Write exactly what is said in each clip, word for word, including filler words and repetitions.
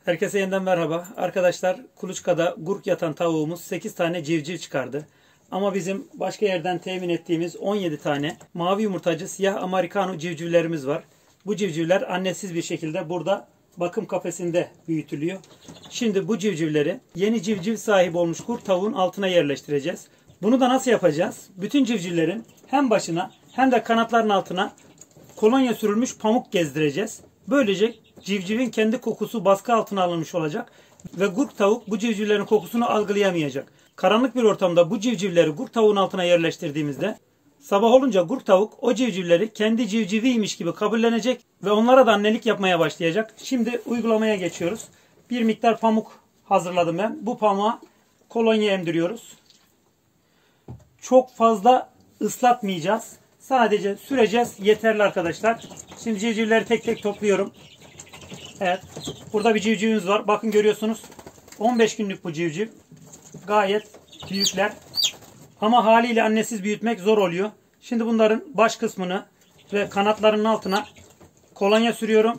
Herkese yeniden merhaba. Arkadaşlar, kuluçkada gurk yatan tavuğumuz sekiz tane civciv çıkardı. Ama bizim başka yerden temin ettiğimiz on yedi tane mavi yumurtacı siyah Americano civcivlerimiz var. Bu civcivler annesiz bir şekilde burada bakım kafesinde büyütülüyor. Şimdi bu civcivleri yeni civciv sahibi olmuş gurk tavuğun altına yerleştireceğiz. Bunu da nasıl yapacağız? Bütün civcivlerin hem başına hem de kanatların altına kolonya sürülmüş pamuk gezdireceğiz. Böylece civcivin kendi kokusu baskı altına alınmış olacak ve gurk tavuk bu civcivlerin kokusunu algılayamayacak. Karanlık bir ortamda bu civcivleri gurk tavuğun altına yerleştirdiğimizde sabah olunca gurk tavuk o civcivleri kendi civciviymiş gibi kabullenecek ve onlara da annelik yapmaya başlayacak. Şimdi uygulamaya geçiyoruz. Bir miktar pamuk hazırladım ben. Bu pamuğa kolonya emdiriyoruz. Çok fazla ıslatmayacağız. Sadece süreceğiz. Yeterli arkadaşlar. Şimdi civcivleri tek tek topluyorum. Evet. Burada bir civcivimiz var. Bakın görüyorsunuz. on beş günlük bu civciv. Gayet büyükler. Ama haliyle annesiz büyütmek zor oluyor. Şimdi bunların baş kısmını ve kanatlarının altına kolonya sürüyorum.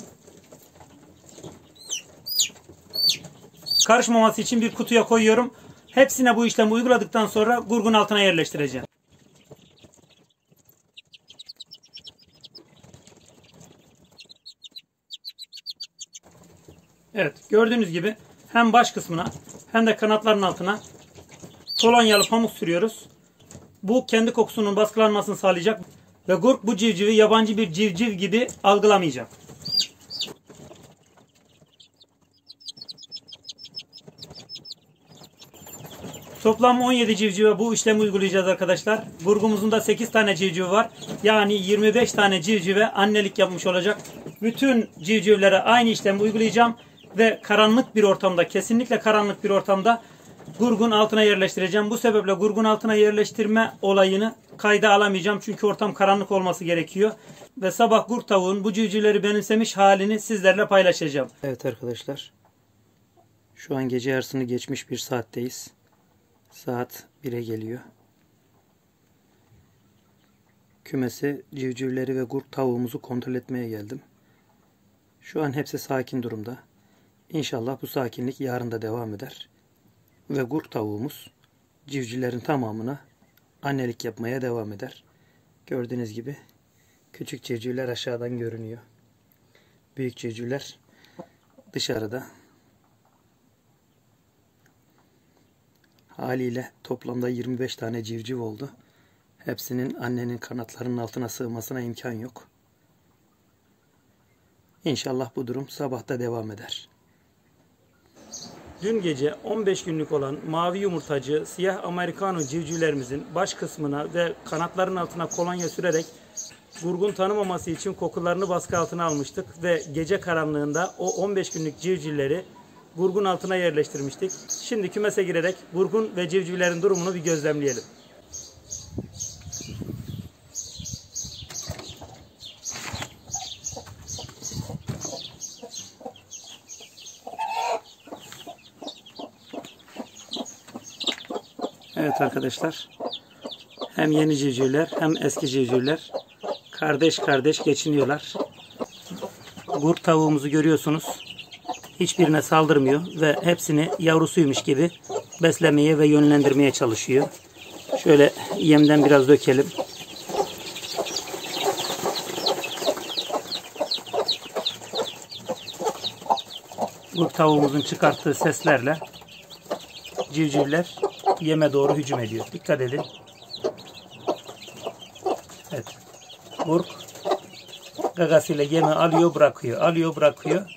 Karışmaması için bir kutuya koyuyorum. Hepsine bu işlemi uyguladıktan sonra gurgun altına yerleştireceğim. Evet, gördüğünüz gibi hem baş kısmına hem de kanatların altına kolonyalı pamuk sürüyoruz. Bu kendi kokusunun baskılanmasını sağlayacak ve gurk bu civcivi yabancı bir civciv gibi algılamayacak. Toplam on yedi civcive bu işlemi uygulayacağız arkadaşlar. Gurgumuzun da sekiz tane civcivi var. Yani yirmi beş tane civcive annelik yapmış olacak. Bütün civcivlere aynı işlemi uygulayacağım. Ve karanlık bir ortamda, kesinlikle karanlık bir ortamda gurgun altına yerleştireceğim. Bu sebeple gurgun altına yerleştirme olayını kayda alamayacağım. Çünkü ortam karanlık olması gerekiyor. Ve sabah gurk tavuğun bu civcivleri benimsemiş halini sizlerle paylaşacağım. Evet arkadaşlar. Şu an gece yarısını geçmiş bir saatteyiz. Saat bire geliyor. Kümese civcivleri ve gurk tavuğumuzu kontrol etmeye geldim. Şu an hepsi sakin durumda. İnşallah bu sakinlik yarın da devam eder. Ve gurk tavuğumuz civcivlerin tamamına annelik yapmaya devam eder. Gördüğünüz gibi küçük civcivler aşağıdan görünüyor. Büyük civcivler dışarıda. Haliyle toplamda yirmi beş tane civciv oldu. Hepsinin annenin kanatlarının altına sığmasına imkan yok. İnşallah bu durum sabahta devam eder. Dün gece on beş günlük olan mavi yumurtacı siyah Americano civcivlerimizin baş kısmına ve kanatların altına kolonya sürerek gurgun tanımaması için kokularını baskı altına almıştık ve gece karanlığında o on beş günlük civcivleri gurgun altına yerleştirmiştik. Şimdi kümese girerek gurgun ve civcivlerin durumunu bir gözlemleyelim. Evet arkadaşlar, hem yeni civcivler hem eski civcivler kardeş kardeş geçiniyorlar. Gurk tavuğumuzu görüyorsunuz. Hiçbirine saldırmıyor ve hepsini yavrusuymuş gibi beslemeye ve yönlendirmeye çalışıyor. Şöyle yemden biraz dökelim. Gurk tavuğumuzun çıkarttığı seslerle civcivler yeme doğru hücum ediyor. Dikkat edin. Evet. Gurk gagasıyla yemi alıyor bırakıyor. Alıyor bırakıyor.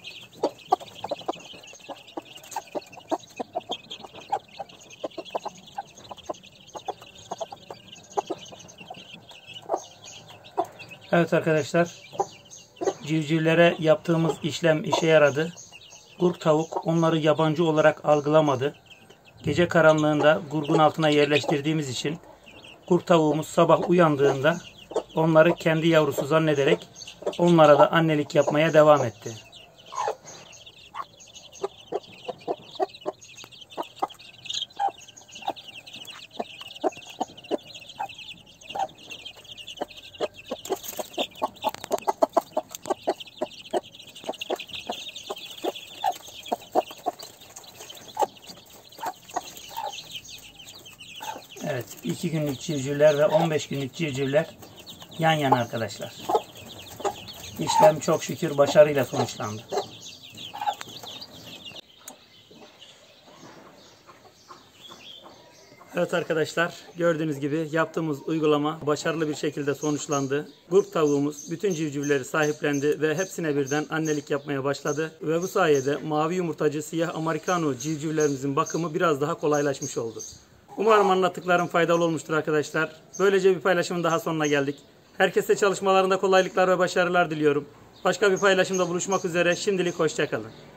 Evet arkadaşlar. Civcivlere yaptığımız işlem işe yaradı. Gurk tavuk onları yabancı olarak algılamadı. Gece karanlığında gurgun altına yerleştirdiğimiz için gurk tavuğumuz sabah uyandığında onları kendi yavrusu zannederek onlara da annelik yapmaya devam etti. Evet, iki günlük civcivler ve on beş günlük civcivler yan yana arkadaşlar. İşlem çok şükür başarıyla sonuçlandı. Evet arkadaşlar, gördüğünüz gibi yaptığımız uygulama başarılı bir şekilde sonuçlandı. Gurk tavuğumuz bütün civcivleri sahiplendi ve hepsine birden annelik yapmaya başladı. Ve bu sayede mavi yumurtacı siyah Americano civcivlerimizin bakımı biraz daha kolaylaşmış oldu. Umarım anlattıklarım faydalı olmuştur arkadaşlar. Böylece bir paylaşımın daha sonuna geldik. Herkese çalışmalarında kolaylıklar ve başarılar diliyorum. Başka bir paylaşımda buluşmak üzere. Şimdilik hoşça kalın.